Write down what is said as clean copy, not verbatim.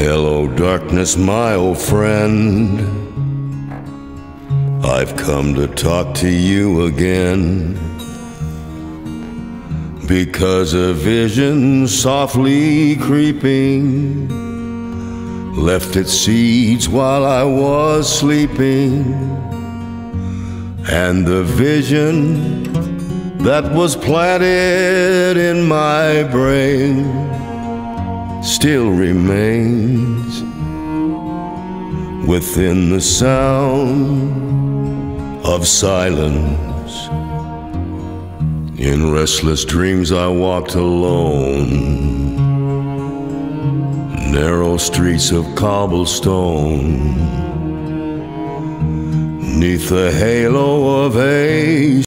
Hello, darkness, my old friend. I've come to talk to you again, because a vision softly creeping left its seeds while I was sleeping. And the vision that was planted in my brain still remains within the sound of silence. In restless dreams I walked alone, narrow streets of cobblestone, 'neath the halo of a